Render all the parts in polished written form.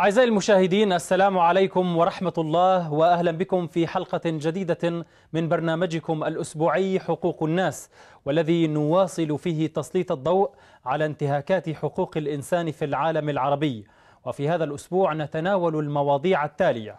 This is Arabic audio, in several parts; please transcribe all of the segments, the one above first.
أعزائي المشاهدين، السلام عليكم ورحمة الله، وأهلا بكم في حلقة جديدة من برنامجكم الأسبوعي حقوق الناس، والذي نواصل فيه تسليط الضوء على انتهاكات حقوق الإنسان في العالم العربي. وفي هذا الأسبوع نتناول المواضيع التالية: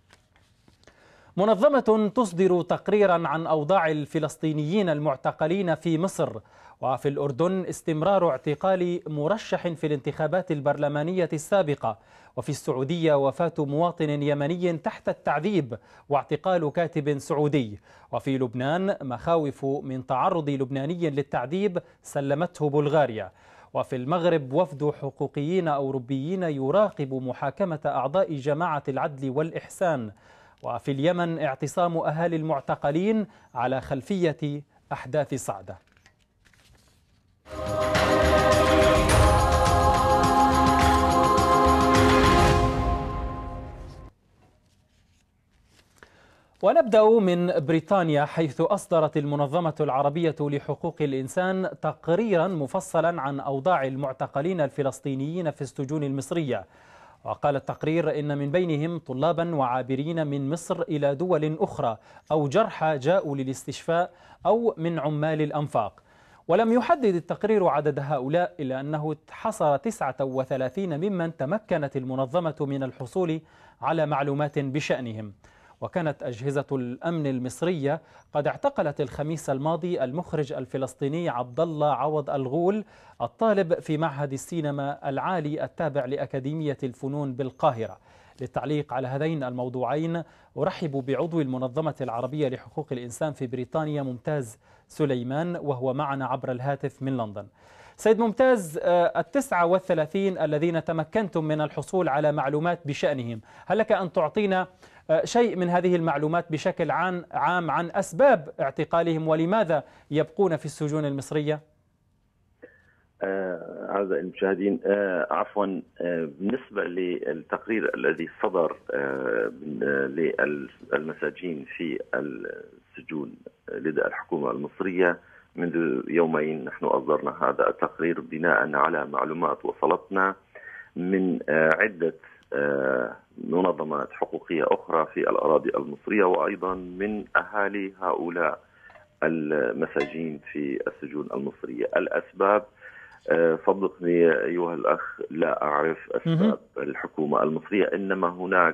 منظمة تصدر تقريرا عن أوضاع الفلسطينيين المعتقلين في مصر، وفي الأردن استمرار اعتقال مرشح في الانتخابات البرلمانية السابقة، وفي السعودية وفاة مواطن يمني تحت التعذيب واعتقال كاتب سعودي، وفي لبنان مخاوف من تعرض لبناني للتعذيب سلمته بلغاريا، وفي المغرب وفد حقوقيين أوروبيين يراقب محاكمة أعضاء جماعة العدل والإحسان، وفي اليمن اعتصام أهالي المعتقلين على خلفية أحداث صعدة. ونبدأ من بريطانيا، حيث أصدرت المنظمة العربية لحقوق الإنسان تقريرا مفصلا عن أوضاع المعتقلين الفلسطينيين في السجون المصرية. وقال التقرير إن من بينهم طلابا وعابرين من مصر إلى دول أخرى، أو جرحى جاءوا للاستشفاء، أو من عمال الأنفاق. ولم يحدد التقرير عدد هؤلاء، إلا أنه حصر 39 ممن تمكنت المنظمة من الحصول على معلومات بشأنهم. وكانت أجهزة الأمن المصرية قد اعتقلت الخميس الماضي المخرج الفلسطيني عبد الله عوض الغول، الطالب في معهد السينما العالي التابع لأكاديمية الفنون بالقاهرة. للتعليق على هذين الموضوعين أرحب بعضو المنظمة العربية لحقوق الإنسان في بريطانيا ممتاز سليمان، وهو معنا عبر الهاتف من لندن. سيد ممتاز، 39 الذين تمكنتم من الحصول على معلومات بشأنهم، هل لك أن تعطينا شيء من هذه المعلومات بشكل عام عن أسباب اعتقالهم ولماذا يبقون في السجون المصرية؟ أعزائي المشاهدين، عفوا، بالنسبة للتقرير الذي صدر للمساجين في السجون لدى الحكومة المصرية منذ يومين، نحن أصدرنا هذا التقرير بناء على معلومات وصلتنا من عدة منظمات حقوقية أخرى في الأراضي المصرية، وأيضا من أهالي هؤلاء المساجين في السجون المصرية. الأسباب، صدقني أيها الأخ، لا أعرف أسباب الحكومة المصرية، إنما هناك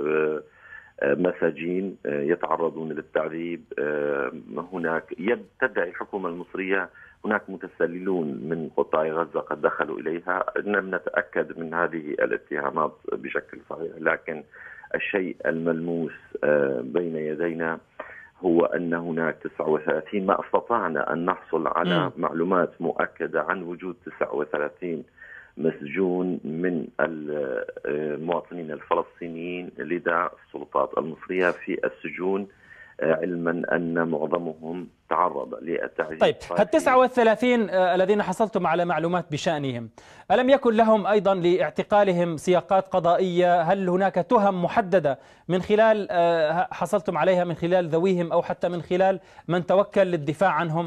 مساجين يتعرضون للتعذيب. هناك تدعي الحكومة المصرية هناك متسللون من قطاع غزة قد دخلوا إليها. لم نتأكد من هذه الاتهامات بشكل صحيح، لكن الشيء الملموس بين يدينا هو أن هناك 39. ما استطعنا أن نحصل على معلومات مؤكدة عن وجود 39 مسجون من المواطنين الفلسطينيين لدى السلطات المصرية في السجون، علما أن معظمهم تعرض للتعذيب. طيب، هال 39 الذين حصلتم على معلومات بشأنهم، ألم يكن لهم أيضا لاعتقالهم سياقات قضائية؟ هل هناك تهم محددة من خلال حصلتم عليها من خلال ذويهم أو حتى من خلال من توكل للدفاع عنهم؟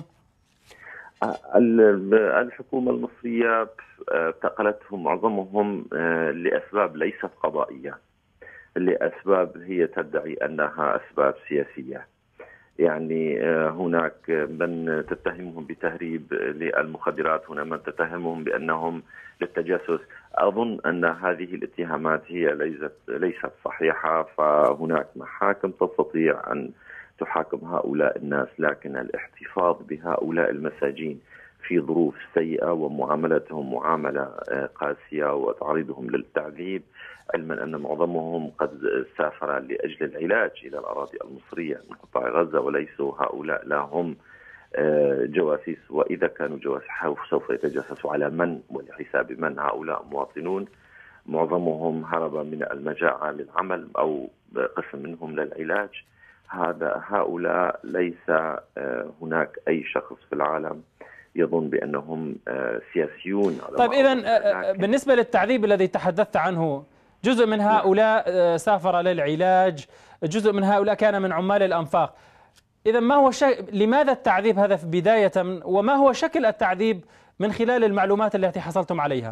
الحكومة المصرية اعتقلتهم معظمهم لأسباب ليست قضائية، لأسباب هي تدعي أنها أسباب سياسية. يعني هناك من تتهمهم بتهريب للمخدرات، هنا من تتهمهم بأنهم للتجسس. أظن أن هذه الاتهامات هي ليست صحيحة، فهناك محاكم تستطيع أن تحاكم هؤلاء الناس، لكن الاحتفاظ بهؤلاء المساجين في ظروف سيئة ومعاملتهم معاملة قاسية وتعريضهم للتعذيب، علما أن معظمهم قد سافر لأجل العلاج إلى الأراضي المصرية من قطاع غزة، وليسوا هؤلاء لهم جواسيس، وإذا كانوا جواسيس سوف يتجسسوا على من ولحساب من؟ هؤلاء مواطنون، معظمهم هرب من المجاعة للعمل أو قسم منهم للعلاج. هؤلاء ليس هناك أي شخص في العالم يظن بأنهم سياسيون. طيب، إذن بالنسبة للتعذيب الذي تحدثت عنه، جزء من هؤلاء سافر للعلاج، جزء من هؤلاء كان من عمال الأنفاق. إذن ما هو لماذا التعذيب هذا في بداية، وما هو شكل التعذيب من خلال المعلومات التي حصلتم عليها؟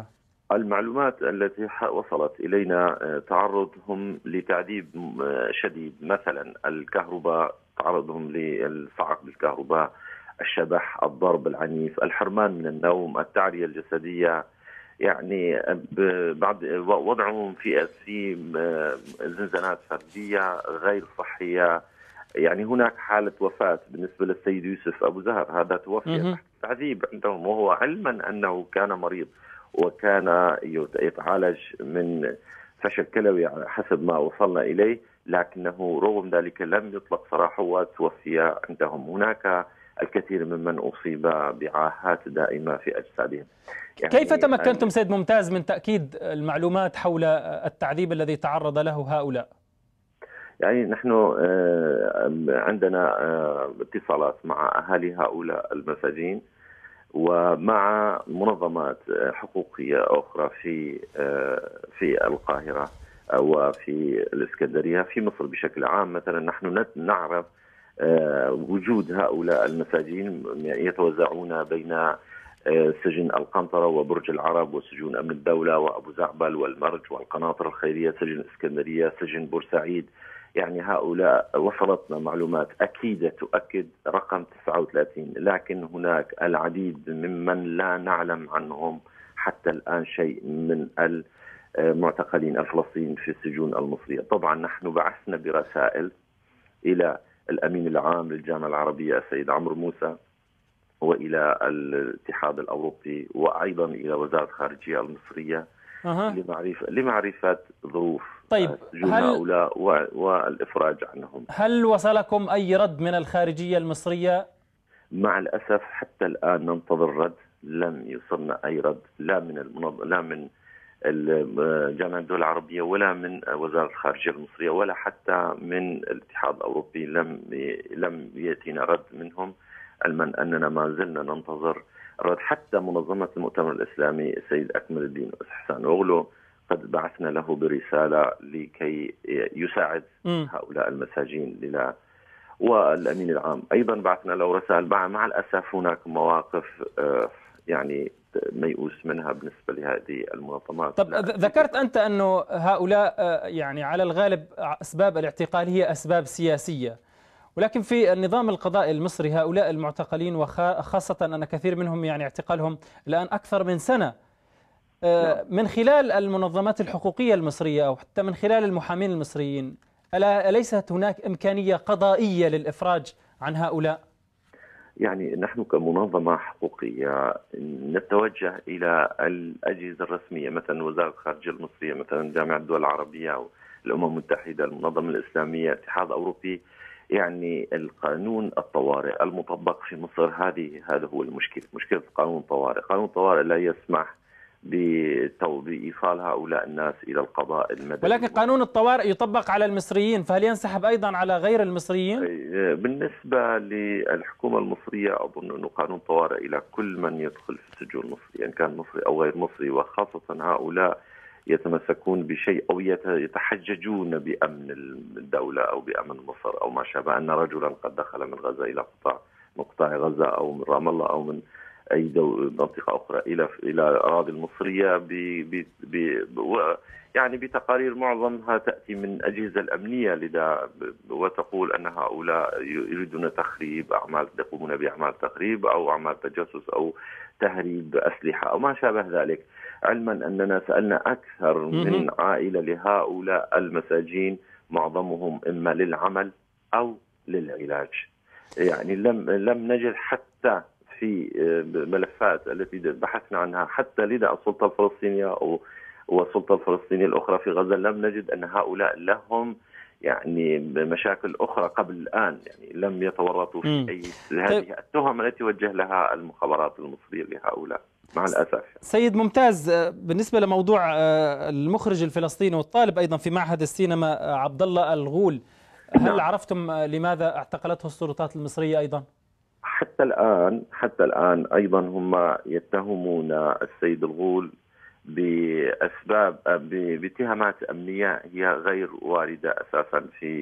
المعلومات التي وصلت إلينا تعرضهم لتعذيب شديد، مثلا الكهرباء، تعرضهم للصعق بالكهرباء، الشبح، الضرب العنيف، الحرمان من النوم، التعرية الجسدية، يعني بعد وضعهم في زنزانات فردية غير صحية. يعني هناك حالة وفاة بالنسبة للسيد يوسف أبو زهر، هذا توفي تحت تعذيب عندهم، وهو علما أنه كان مريض وكان يتعالج من فشل كلوي على حسب ما وصلنا إليه، لكنه رغم ذلك لم يطلق سراحه وتوفي عندهم. هناك الكثير ممن أصيب بعاهات دائمة في أجسادهم. يعني كيف تمكنتم سيد ممتاز من تأكيد المعلومات حول التعذيب الذي تعرض له هؤلاء؟ يعني نحن عندنا اتصالات مع أهالي هؤلاء المساجين ومع منظمات حقوقية أخرى في القاهرة وفي الإسكندرية، في مصر بشكل عام. مثلا نحن نعرف وجود هؤلاء المساجين يتوزعون بين سجن القنطرة وبرج العرب وسجون أمن الدولة وأبو زعبل والمرج والقناطر الخيرية، سجن الإسكندرية، سجن بورسعيد. يعني هؤلاء وصلتنا معلومات أكيدة تؤكد رقم 39، لكن هناك العديد ممن لا نعلم عنهم حتى الآن شيء من المعتقلين الفلسطينيين في السجون المصرية. طبعا نحن بعثنا برسائل إلى الأمين العام للجامعة العربية السيد عمرو موسى، وإلى الاتحاد الأوروبي، وأيضا إلى وزارة الخارجية المصرية لمعرفة ظروف سجون هؤلاء والإفراج عنهم. هل وصلكم أي رد من الخارجية المصرية؟ مع الأسف حتى الآن ننتظر رد، لم يوصلنا أي رد، لا من جامعة الدول العربية ولا من وزارة الخارجية المصرية ولا حتى من الاتحاد الأوروبي. لم يأتينا رد منهم، علما أننا ما زلنا ننتظر رد. حتى منظمة المؤتمر الإسلامي السيد أكمل الدين حسان أغلو قد بعثنا له برسالة لكي يساعد هؤلاء المساجين والأمين العام أيضا بعثنا له رسائل. مع الأسف هناك مواقف يعني ميؤوس منها بالنسبة لهذه المنظمات. طب ذكرت أنت أنه هؤلاء يعني على الغالب أسباب الاعتقال هي أسباب سياسية، ولكن في النظام القضائي المصري هؤلاء المعتقلين، وخاصة أن كثير منهم يعني اعتقالهم الآن أكثر من سنة، من خلال المنظمات الحقوقية المصرية أو حتى من خلال المحامين المصريين، أليست هناك إمكانية قضائية للإفراج عن هؤلاء؟ يعني نحن كمنظمة حقوقية نتوجه إلى الأجهزة الرسمية، مثلا وزارة الخارجية المصرية، مثلا جامعة الدول العربية أو الأمم المتحدة، المنظمة الإسلامية، الاتحاد الأوروبي. يعني القانون الطوارئ المطبق في مصر هذا هو مشكلة قانون الطوارئ. قانون الطوارئ لا يسمح بإيصال هؤلاء الناس إلى القضاء المدني. ولكن قانون الطوارئ يطبق على المصريين، فهل ينسحب أيضا على غير المصريين؟ بالنسبة للحكومة المصرية أظن أنه قانون الطوارئ إلى كل من يدخل في السجون المصرية، إن كان مصري أو غير مصري، وخاصة هؤلاء يتمسكون بشيء أو يتحججون بأمن الدولة أو بأمن مصر أو ما شابه، أن رجلا قد دخل من غزة إلى قطاع غزة أو من رام الله أو من أي منطقة أخرى إلى الأراضي المصرية يعني بتقارير معظمها تأتي من أجهزة الأمنية، لذا وتقول أن هؤلاء يريدون تخريب أعمال، يقومون بأعمال تخريب أو أعمال تجسس أو تهريب أسلحة أو ما شابه ذلك، علما أننا سألنا أكثر من عائلة لهؤلاء المساجين، معظمهم إما للعمل أو للعلاج. يعني لم نجد حتى في ملفات التي بحثنا عنها حتى لدى السلطة الفلسطينية أو والسلطة الفلسطينية الأخرى في غزة، لم نجد أن هؤلاء لهم يعني مشاكل أخرى قبل الآن. يعني لم يتورطوا في أي هذه التهم التي وجه لها المخابرات المصرية لهؤلاء مع الأسف. سيد ممتاز، بالنسبة لموضوع المخرج الفلسطيني والطالب أيضا في معهد السينما عبد الله الغول، هل عرفتم لماذا اعتقلته السلطات المصرية أيضا؟ حتى الآن أيضا هم يتهمون السيد الغول باتهامات أمنية هي غير واردة أساسا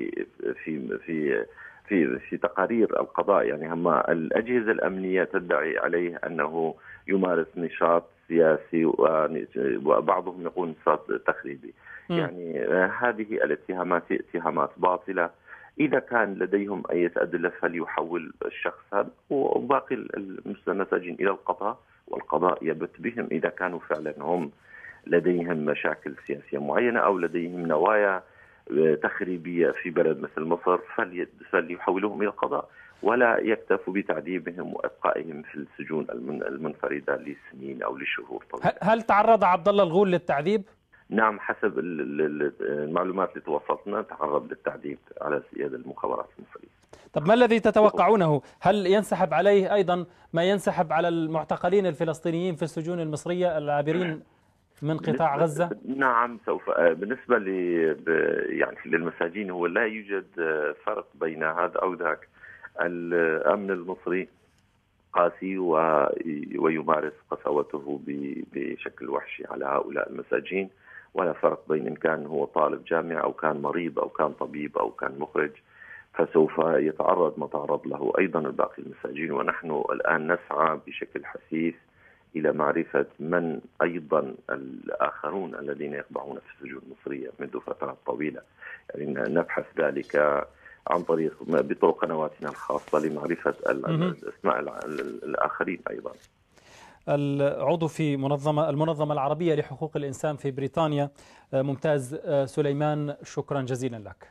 في تقارير القضاء. يعني هم الأجهزة الأمنية تدعي عليه أنه يمارس نشاط سياسي وبعضهم يقول نصاب تخريبي. يعني هذه الاتهامات اتهامات باطلة. إذا كان لديهم أي أدلة فليحول الشخص هذا وباقي المساجين إلى القضاء، والقضاء يبت بهم إذا كانوا فعلا هم لديهم مشاكل سياسية معينة أو لديهم نوايا تخريبية في بلد مثل مصر، فليحولوهم إلى القضاء ولا يكتفوا بتعذيبهم وإبقائهم في السجون المنفردة لسنين أو لشهور طويلة. هل تعرض عبد الله الغول للتعذيب؟ نعم، حسب المعلومات اللي توصلتنا تعرض للتعذيب على يد المخابرات المصرية. طب ما الذي تتوقعونه؟ هل ينسحب عليه أيضا ما ينسحب على المعتقلين الفلسطينيين في السجون المصرية العابرين من قطاع غزة؟ نعم سوف. بالنسبة يعني للمساجين هو لا يوجد فرق بين هذا أو ذاك. الأمن المصري قاسي ويمارس قسوته بشكل وحشي على هؤلاء المساجين، ولا فرق بين إن كان هو طالب جامعة أو كان مريض أو كان طبيب أو كان مخرج، فسوف يتعرض ما تعرض له أيضا باقي المساجين. ونحن الآن نسعى بشكل حثيث إلى معرفة من أيضا الآخرون الذين يخضعون في السجون المصرية منذ فترات طويلة. يعني نبحث ذلك عن بطرق قنواتنا الخاصة لمعرفة أسماء الآخرين أيضا. العضو في المنظمة العربية لحقوق الإنسان في بريطانيا ممتاز سليمان، شكرا جزيلا لك.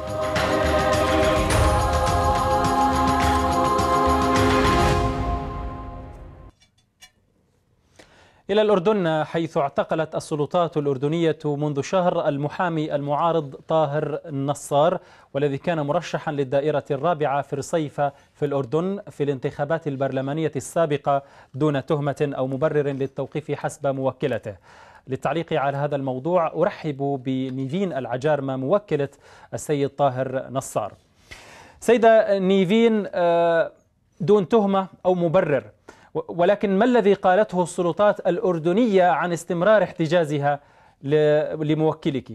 إلى الأردن، حيث اعتقلت السلطات الأردنية منذ شهر المحامي المعارض طاهر النصار، والذي كان مرشحا للدائرة الرابعة في رصيفة في الأردن في الانتخابات البرلمانية السابقة دون تهمة أو مبرر للتوقيف حسب موكلته. للتعليق على هذا الموضوع أرحب بنيفين العجارمة موكلة السيد طاهر نصار. سيدة نيفين، دون تهمة أو مبرر، ولكن ما الذي قالته السلطات الأردنية عن استمرار احتجازها لموكلك؟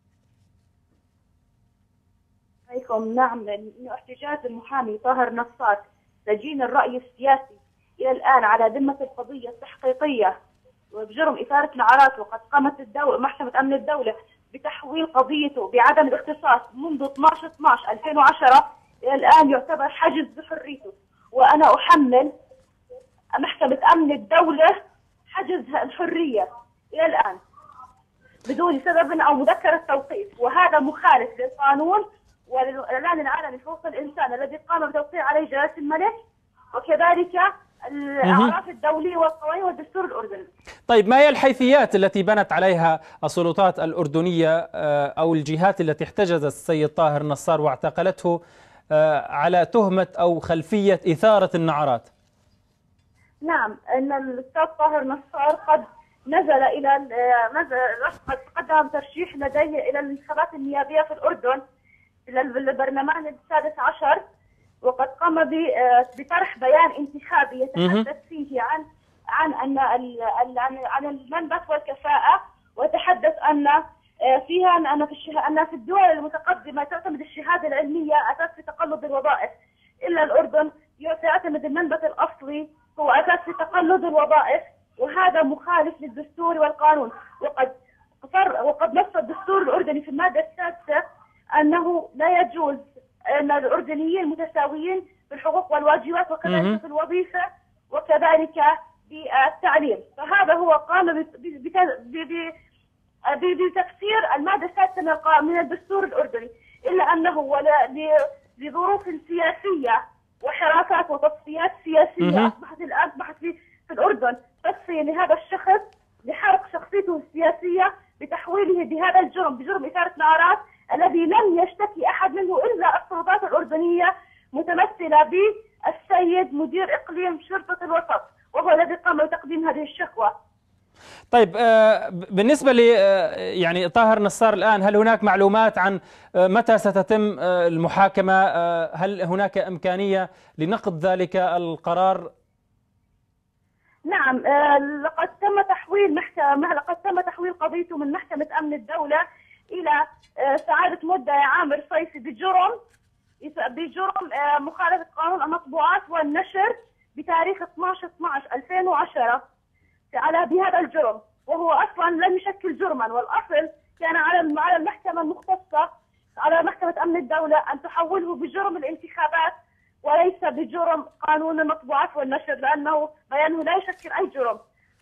نعم، لأنه احتجاز المحامي طاهر نصار سجين الرأي السياسي إلى الآن على ذمة القضية التحقيقية وبجرم إثارة العراك، وقد قامت محكمة أمن الدولة بتحويل قضيته بعدم الاختصاص منذ 12/12/2010 إلى الآن، يعتبر حجز بحريته. وأنا أحمل محكمة أمن الدولة حجز الحرية إلى الآن بدون سبب أو مذكرة توقيف، وهذا مخالف للقانون والإعلان العالمي لحقوق الإنسان الذي قام بتوقيع عليه جلالة الملك، وكذلك الأعراف الدولية والقوانين والدستور الأردني. طيب، ما هي الحيثيات التي بنت عليها السلطات الأردنية أو الجهات التي احتجزت السيد طاهر نصار واعتقلته على تهمة أو خلفية إثارة النعرات؟ نعم، أن الأستاذ طاهر نصار قد قد قدم ترشيح لديه إلى الانتخابات النيابية في الأردن إلى البرلمان السادس عشر، وقد قام بطرح بيان انتخابي يتحدث فيه عن المنبت والكفاءة، وتحدث أن في الدول المتقدمة تعتمد الشهادة العلمية أساس في تقلد الوظائف، إلا الأردن يعتمد المنبت الأصلي هو أساس في تقلد الوظائف، وهذا مخالف للدستور والقانون. وقد نص الدستور الأردني في المادة السادسة أنه لا يجوز أن الأردنيين متساويين في الحقوق والواجبات، وكذلك في الوظيفة وكذلك بالتعليم. فهذا هو قام بتفسير المادة السادسة من الدستور الأردني، إلا أنه لظروف سياسية وحركات وتصفيات سياسية أصبحت في الأردن تصفية لهذا الشخص لحرق شخصيته السياسية بتحويله بهذا الجرم، بجرم إثارة نعرات الذي لم يشتكي أحد منه إلا السلطات الأردنية متمثلة بالسيد مدير إقليم شرطة الوسط، وهو الذي قام بتقديم هذه الشكوى. طيب، بالنسبة يعني طاهر نصار الآن، هل هناك معلومات عن متى ستتم المحاكمة؟ هل هناك إمكانية لنقض ذلك القرار؟ نعم، لقد تم تحويل قضيته من محكمة أمن الدولة إلى سعادة مدعي عامر صيفي بجرم مخالفة قانون المطبوعات والنشر بتاريخ 12/12/2010 بهذا الجرم، وهو أصلا لم يشكل جرما، والأصل كان على المحكمة المختصة، على محكمة أمن الدولة، أن تحوله بجرم الانتخابات وليس بجرم قانون المطبوعات والنشر، لأنه بيانه لا يشكل أي جرم،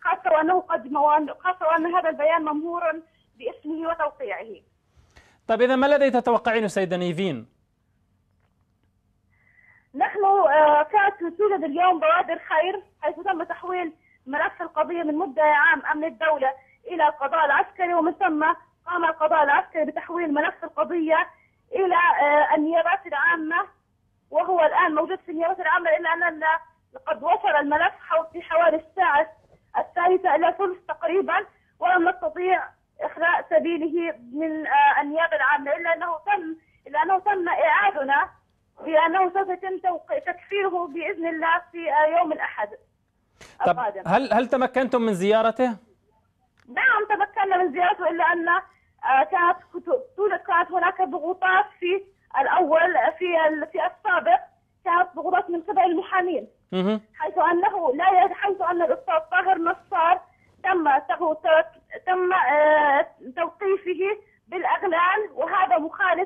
خاصة وأن هذا البيان ممهور باسمه وتوقيعه. طيب إذا ما الذي تتوقعينه سيدة نيفين؟ نحن كانت توجد اليوم بوادر خير، حيث تم تحويل ملف القضية من مدعي عام أمن الدولة إلى القضاء العسكري، ومن ثم قام القضاء العسكري بتحويل ملف القضية إلى النيابات العامة، وهو الآن موجود في النيابات العامة، إلا أن قد وصل الملف في حوالي الساعة 1:03 تقريبا، ولم نستطيع إخلاء سبيله من النيابة العامة، إلا أنه تم إعادنا بأنه سوف يتم تكفيره بإذن الله في يوم الأحد القادم. هل تمكنتم من زيارته؟ نعم تمكنا من زيارته، إلا أن كانت هناك ضغوطات في الأول في السابق، كانت ضغوطات من قبل المحامين، حيث أن الأستاذ طاهر نصار تم توقيفه بالأغلال، وهذا مخالف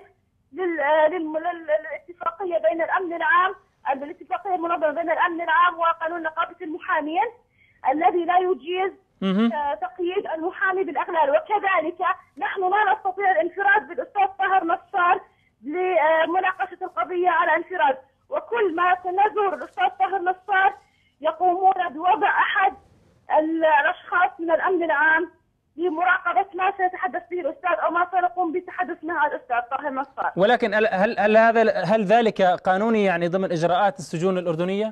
للاتفاقية بين الأمن العام، الاتفاقية المنظمة بين الأمن العام وقانون نقابة المحامين الذي لا يجيز تقييد المحامي بالأغلال. وكذلك نحن لا نستطيع الانفراد بالأستاذ طاهر نصار لمناقشة القضية على انفراد، وكل ما نزور الأستاذ طاهر نصار يقومون بوضع أحد الأشخاص من الأمن العام لمراقبة ما سيتحدث به الأستاذ أو ما سنقوم بالتحدث مع الأستاذ طاهر نصار. ولكن هل ذلك قانوني، يعني ضمن إجراءات السجون الأردنية؟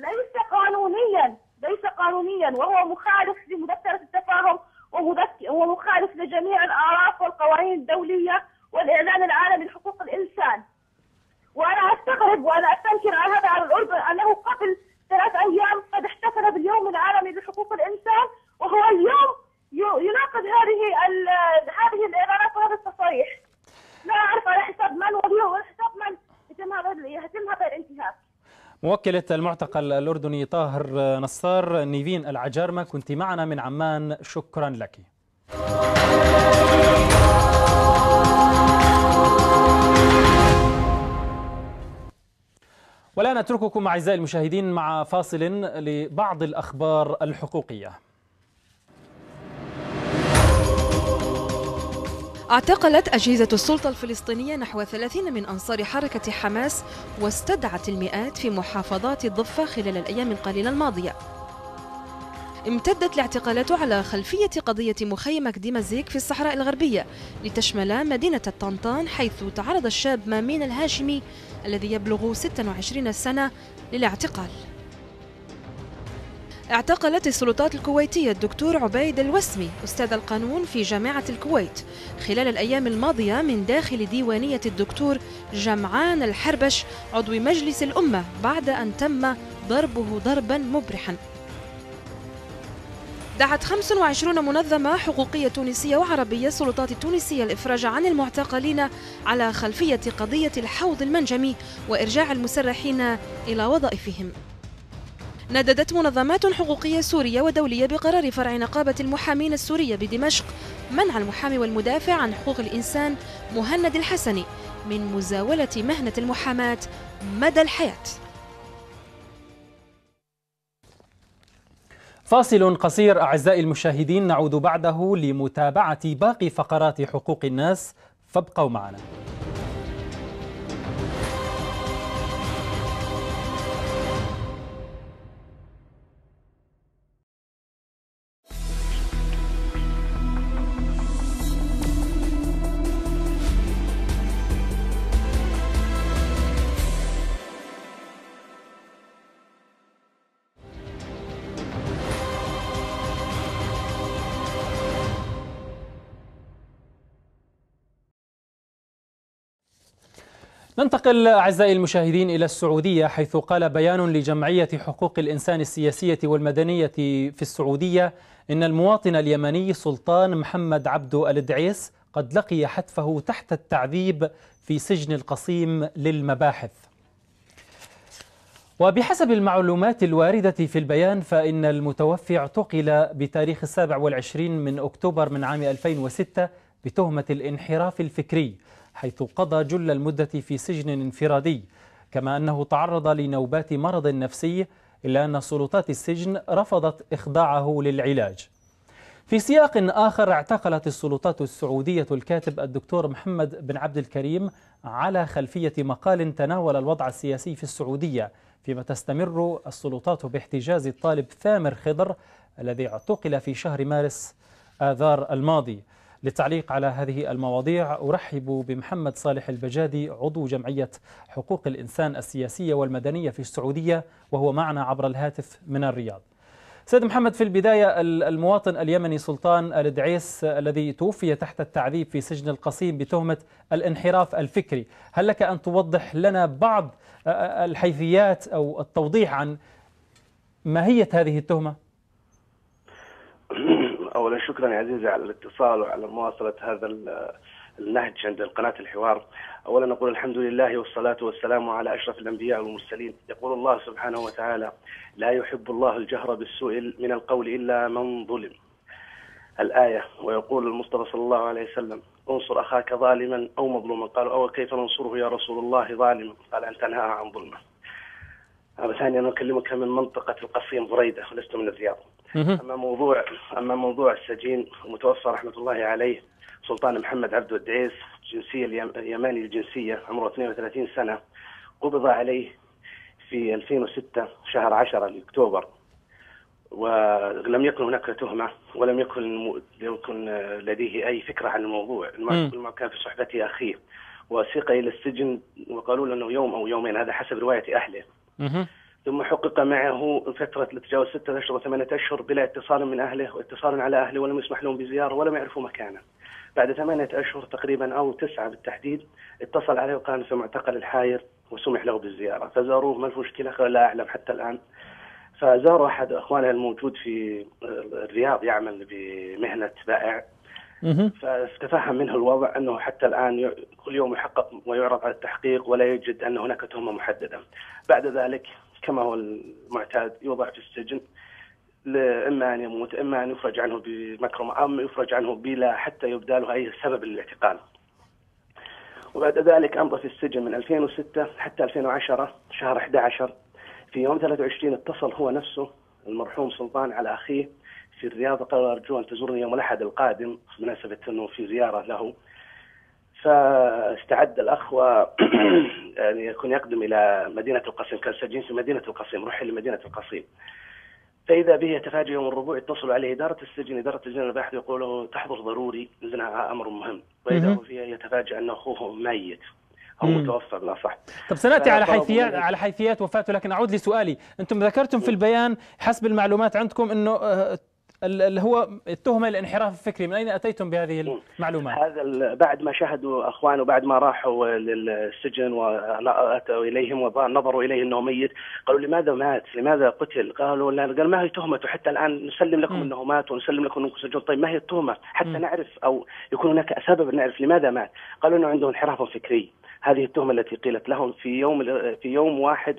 ليس قانونيا، وهو مخالف لمذكرة التفاهم، ومخالف لجميع الآراء والقوانين الدولية والإعلان العالمي لحقوق الإنسان. وأنا أستغرب وأنا أستنكر على هذا على الأردن، أنه قبل 3 أيام قد احتفل باليوم العالمي لحقوق الإنسان، وهو اليوم يناقض هذه الإعلانات وهذا التصريح. لا أعرف على حساب من وعلى حساب من يتم هذا الانتهاك. موكلة المعتقل الأردني طاهر نصار، نيفين العجارمة، كنت معنا من عمان، شكرا لك. والآن أترككم أعزائي المشاهدين مع فاصل لبعض الأخبار الحقوقية. اعتقلت أجهزة السلطة الفلسطينية نحو 30 من أنصار حركة حماس، واستدعت المئات في محافظات الضفة خلال الأيام القليلة الماضية. امتدت الاعتقالات على خلفية قضية مخيم كديمازيك في الصحراء الغربية، لتشمل مدينة الطنطان، حيث تعرض الشاب مامين الهاشمي الذي يبلغ 26 سنة للاعتقال. اعتقلت السلطات الكويتية الدكتور عبيد الوسمي أستاذ القانون في جامعة الكويت خلال الأيام الماضية من داخل ديوانية الدكتور جمعان الحربش عضو مجلس الأمة، بعد أن تم ضربه ضربا مبرحا. دعت 25 منظمة حقوقية تونسية وعربية السلطات التونسية الإفراج عن المعتقلين على خلفية قضية الحوض المنجمي وإرجاع المسرحين إلى وظائفهم. نددت منظمات حقوقية سورية ودولية بقرار فرع نقابة المحامين السورية بدمشق منع المحامي والمدافع عن حقوق الإنسان مهند الحسني من مزاولة مهنة المحاماة مدى الحياة. فاصل قصير أعزائي المشاهدين، نعود بعده لمتابعة باقي فقرات حقوق الناس، فابقوا معنا. ننتقل أعزائي المشاهدين إلى السعودية، حيث قال بيان لجمعية حقوق الإنسان السياسية والمدنية في السعودية إن المواطن اليمني سلطان محمد عبدو الدعيس قد لقي حتفه تحت التعذيب في سجن القصيم للمباحث. وبحسب المعلومات الواردة في البيان فإن المتوفي اعتقل بتاريخ 27 من أكتوبر من عام 2006 بتهمة الانحراف الفكري، حيث قضى جل المدة في سجن انفرادي، كما أنه تعرض لنوبات مرض نفسي، إلا أن سلطات السجن رفضت إخضاعه للعلاج. في سياق آخر، اعتقلت السلطات السعودية الكاتب الدكتور محمد بن عبد الكريم على خلفية مقال تناول الوضع السياسي في السعودية، فيما تستمر السلطات باحتجاز الطالب ثامر خضر الذي اعتقل في شهر مارس آذار الماضي. للتعليق على هذه المواضيع أرحب بمحمد صالح البجادي، عضو جمعية حقوق الإنسان السياسية والمدنية في السعودية، وهو معنا عبر الهاتف من الرياض. سيد محمد، في البداية، المواطن اليمني سلطان الدعيس الذي توفي تحت التعذيب في سجن القصيم بتهمة الانحراف الفكري، هل لك أن توضح لنا بعض الحيثيات أو التوضيح عن ماهية هذه التهمة؟ أولا شكرا يا عزيزي على الاتصال وعلى مواصلة هذا النهج عند قناة الحوار. أولا نقول الحمد لله والصلاة والسلام على أشرف الأنبياء والمرسلين. يقول الله سبحانه وتعالى: لا يحب الله الجهر بالسوء من القول إلا من ظلم، الآية. ويقول المصطفى صلى الله عليه وسلم: انصر أخاك ظالما أو مظلوما. قالوا: أو كيف ننصره يا رسول الله ظالما؟ قال: أن تنهى عن ظلمه. ثانيا أكلمك من منطقة القصيم بريدة ولست من الرياض. أما موضوع السجين، المتوفى رحمة الله عليه سلطان محمد عبد الدعيس، جنسية اليماني الجنسية، عمره 32 سنة، قبض عليه في 2006 شهر 10 أكتوبر، ولم يكن هناك تهمة ولم يكن لديه أي فكرة عن الموضوع. ما كان في صحبته أخيه، وسيق إلى السجن وقالوا له أنه يوم أو يومين، هذا حسب رواية أهله. ثم حقق معه فترة تتجاوز 6 أشهر و8 أشهر بلا اتصال من أهله واتصال على أهله، ولم يسمح لهم بزيارة ولم يعرفوا مكانه. بعد 8 أشهر تقريبا أو 9 بالتحديد اتصل عليه وكان في معتقل الحاير وسمح له بالزيارة، فزاروه. ما في مشكلة؟ قال: لا أعلم حتى الآن. فزاروا أحد أخوانه الموجود في الرياض يعمل بمهنة بائع، فتفهم منه الوضع أنه حتى الآن كل يوم يحقق ويعرض على التحقيق ولا يجد أن هناك تهمة محددة. بعد ذلك كما هو المعتاد يوضع في السجن، إما أن يموت إما أن يفرج عنه بمكرمة أم يفرج عنه بلا حتى يبدى له أي سبب للاعتقال. وبعد ذلك أمضى في السجن من 2006 حتى 2010 شهر 11. في يوم 23 اتصل هو نفسه المرحوم سلطان على أخيه في الرياض، قال: أرجو أن تزورني يوم الأحد القادم بمناسبة أنه في زيارة له. فاستعد الأخ يعني يكون يقدم إلى مدينة القصيم، كان سجين في مدينة القصيم، رحل لمدينة القصيم. فإذا به يتفاجئ يوم الربوع يتصل عليه إدارة السجن الباحث، يقول له: تحضر ضروري، عندنا أمر مهم. وإذا فيها يتفاجئ أن أخوه ميت أو متوفى بالأصح. طب سنأتي على حيثيات وفاته، لكن أعود لسؤالي. أنتم ذكرتم في البيان حسب المعلومات عندكم أنه اللي هو التهمة الانحراف الفكري، من أين أتيتم بهذه المعلومات؟ هذا بعد ما شاهدوا أخوانه، بعد ما راحوا للسجن وأتوا إليهم ونظروا إليه أنه ميت، قالوا: لماذا مات؟ لماذا قتل؟ قال: ما هي تهمته؟ حتى الآن نسلم لكم أنه مات ونسلم لكم أنه سجن. طيب ما هي التهمة حتى نعرف أو يكون هناك سبب نعرف لماذا مات؟ قالوا أنه عنده انحراف فكري. هذه التهمة التي قيلت لهم في يوم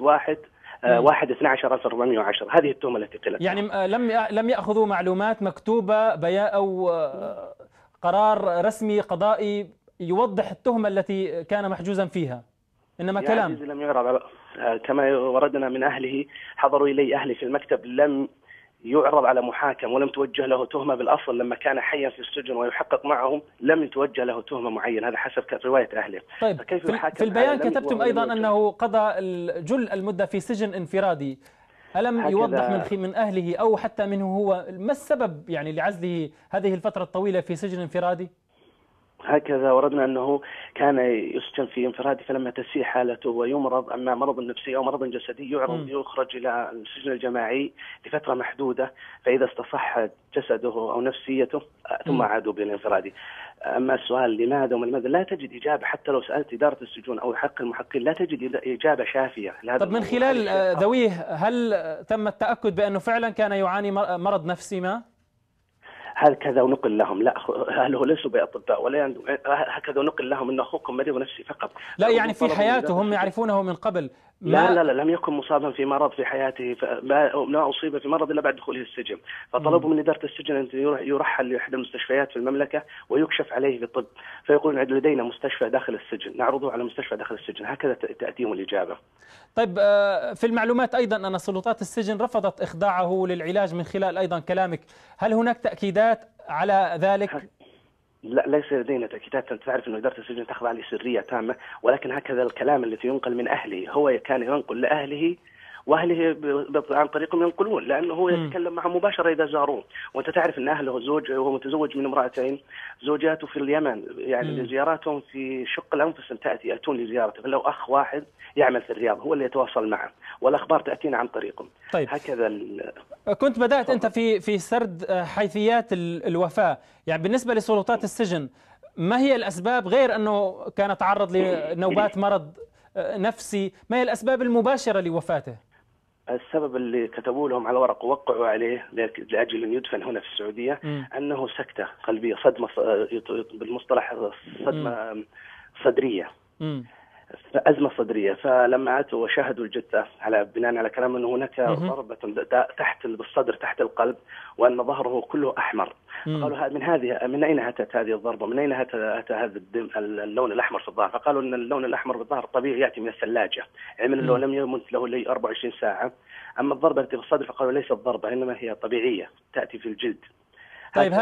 1/12/1410. هذه التهمة التي قيلت. يعني لم يأخذوا معلومات مكتوبة أو قرار رسمي قضائي يوضح التهمة التي كان محجوزا فيها، إنما كلام لم يعرض كما وردنا من أهله. حضروا إلي أهلي في المكتب، لم يعرض على محاكم ولم توجه له تهمة. بالأصل لما كان حيا في السجن ويحقق معهم لم توجه له تهمة معينة، هذا حسب رواية أهله. طيب في البيان كتبتم أيضا أنه قضى جل المدة في سجن انفرادي. ألم يوضح من أهله أو حتى منه هو ما السبب يعني لعزله هذه الفترة الطويلة في سجن انفرادي؟ هكذا وردنا أنه كان يسجن في انفرادي، فلما تسيء حالته ويمرض، أما مرض نفسي أو مرض جسدي، يخرج إلى السجن الجماعي لفترة محدودة، فإذا استصح جسده أو نفسيته ثم عادوا بالانفرادي. أما السؤال لماذا وما لماذا، لا تجد إجابة. حتى لو سألت إدارة السجون أو حق المحققين لا تجد إجابة شافية. طب من خلال ذويه، هل تم التأكد بأنه فعلا كان يعاني مرض نفسي ما؟ هكذا ونقل لهم. لا، أهله ليسوا بأطباء ولا هكذا نقل لهم أن أخوكم مريض نفسي فقط. لا يعني في حياته هم يعرفونه من قبل، لا لم يكن مصابا في مرض في حياته، ما أصيب في مرض إلا بعد دخوله السجن. فطلبوا من إدارة السجن أن يرحل لإحدى المستشفيات في المملكة ويكشف عليه في الطب، فيقولون لدينا مستشفى داخل السجن، نعرضه على مستشفى داخل السجن، هكذا تأتيهم الإجابة. طيب، في المعلومات أيضا أن سلطات السجن رفضت إخضاعه للعلاج من خلال أيضا كلامك، هل هناك تأكيدات على ذلك؟ لا، ليس لدينا تأكيدات. أنت تعرف أن إدارة السجن تخضع لسرية تامة، ولكن هكذا الكلام الذي ينقل من أهله، هو كان ينقل لأهله وأهله عن طريقهم ينقلون، لأنه هو يتكلم معهم مباشرة إذا زاروه. وأنت تعرف أن أهله زوج، وهو متزوج من امرأتين، زوجاته في اليمن، يعني زياراتهم في شق الأنفس تأتي، يأتون لزيارته، فلو أخ واحد يعمل في الرياض هو اللي يتواصل معه، والأخبار تأتينا عن طريقهم. طيب، هكذا كنت بدأت أنت في سرد حيثيات الوفاة، يعني بالنسبة لسلطات السجن ما هي الأسباب، غير أنه كان تعرض لنوبات مرض نفسي، ما هي الأسباب المباشرة لوفاته؟ السبب اللي كتبوا لهم على ورق ووقعوا عليه لأجل أن يدفن هنا في السعودية أنه سكتة قلبية، صدمة، بالمصطلح صدمة صدرية، أزمة صدرية. فلما أتوا وشاهدوا الجثة على بناء على كلام أنه هناك ضربة تحت بالصدر تحت القلب، وأن ظهره كله أحمر، قالوا من أين أتت هذه الضربة؟ من أين أتى هذا اللون الأحمر في الظهر؟ فقالوا أن اللون الأحمر في الظهر طبيعي يأتي من الثلاجة، يعني من لم يمت له 24 ساعة. أما الضربة التي في الصدر فقالوا ليست ضربة، إنما هي طبيعية تأتي في الجلد. طيب،